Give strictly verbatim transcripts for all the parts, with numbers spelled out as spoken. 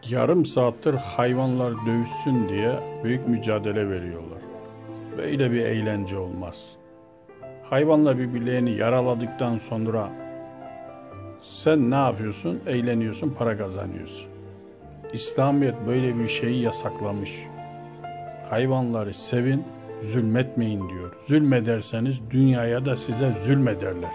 Yarım saattir hayvanlar dövüşsün diye büyük mücadele veriyorlar. Böyle bir eğlence olmaz. Hayvanlar birbirlerini yaraladıktan sonra sen ne yapıyorsun? Eğleniyorsun, para kazanıyorsun. İslamiyet böyle bir şeyi yasaklamış. Hayvanları sevin, zulmetmeyin diyor. Zulmederseniz dünyaya da size zulmederler.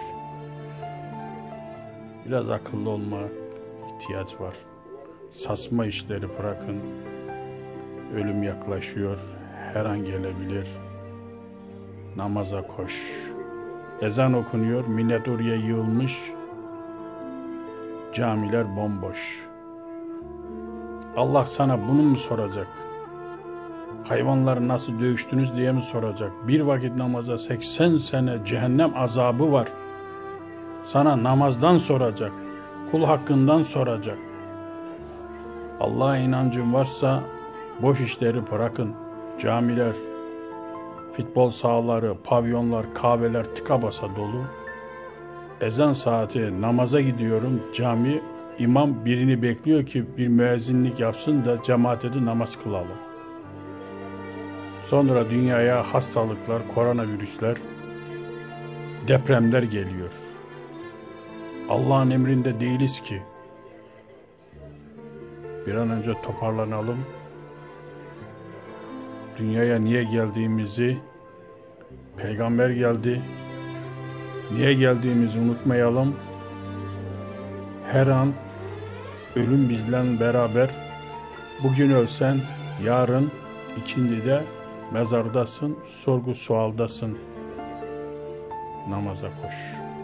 Biraz akıllı olmak ihtiyaç var. Sasma işleri bırakın. Ölüm yaklaşıyor, her an gelebilir. Namaza koş. Ezan okunuyor, millet oraya yığılmış. Camiler bomboş. Allah sana bunu mu soracak? Hayvanları nasıl dövüştünüz diye mi soracak? Bir vakit namaza seksen sene cehennem azabı var. Sana namazdan soracak. Kul hakkından soracak. Allah'a inancın varsa boş işleri bırakın. Camiler, futbol sahaları, pavyonlar, kahveler tıka basa dolu. Ezan saati, namaza gidiyorum, cami, imam birini bekliyor ki bir müezzinlik yapsın da cemaate de namaz kılalım. Sonra dünyaya hastalıklar, koronavirüsler, depremler geliyor. Allah'ın emrinde değiliz ki. Bir an önce toparlanalım. Dünyaya niye geldiğimizi, peygamber geldi, niye geldiğimizi unutmayalım. Her an ölüm bizle beraber. Bugün ölsen yarın ikindide mezardasın, sorgu sualdasın. Namaza koş.